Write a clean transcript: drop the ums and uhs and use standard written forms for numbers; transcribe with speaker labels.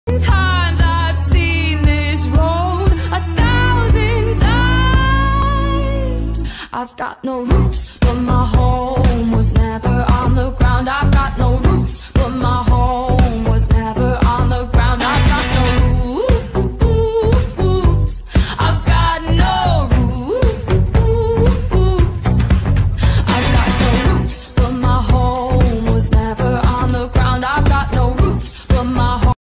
Speaker 1: Times I've seen this road 1,000 times. I've got no roots, but my home was never on the ground. I've got no roots.